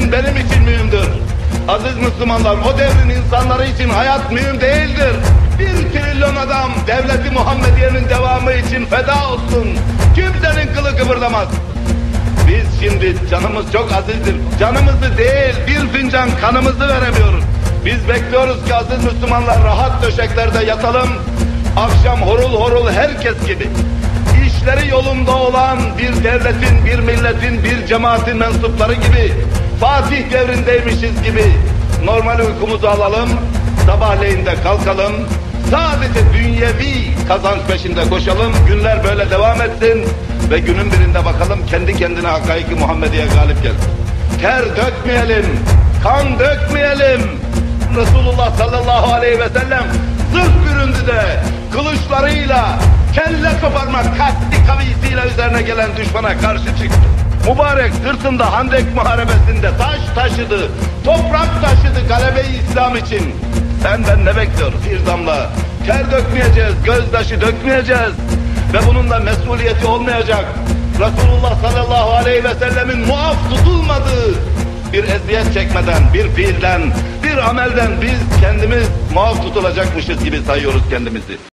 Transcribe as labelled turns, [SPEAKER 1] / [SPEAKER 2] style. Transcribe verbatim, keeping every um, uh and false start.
[SPEAKER 1] için, benim için mühimdir. Aziz Müslümanlar, o devrin insanları için hayat mühim değildir. Bir trilyon adam devleti Muhammediye'nin devamı için feda olsun. Kimsenin kılı kıpırdamaz. Biz şimdi, canımız çok azizdir. Canımızı değil, bir fincan kanımızı veremiyoruz. Biz bekliyoruz ki aziz Müslümanlar rahat döşeklerde yatalım. Akşam horul horul herkes gibi, işleri yolunda olan bir devletin, bir milletin, bir cemaatin mensupları gibi, Fatih devrindeymişiz gibi normal uykumuzu alalım, sabahleyin de kalkalım, sadece dünyevi kazanç peşinde koşalım, günler böyle devam etsin ve günün birinde bakalım kendi kendine hakaiki Muhammediye galip gelsin. Ter dökmeyelim, kan dökmeyelim. Resulullah sallallahu aleyhi ve sellem zırh büründü de kılıçlarıyla kelle koparmak kasti kavisiyle üzerine gelen düşmana karşı çıktı. Mübarek sırtında Handek muharebesinde taş taşıdı, toprak taşıdı galebe-i İslam için. Senden ne bekliyoruz? Bir damla ter dökmeyeceğiz, gözyaşı dökmeyeceğiz ve bunun da mesuliyeti olmayacak. Resulullah sallallahu aleyhi ve sellemin muaf tutulmadığı bir eziyet çekmeden, bir fiilden, bir amelden biz kendimiz muaf tutulacakmışız gibi sayıyoruz kendimizi.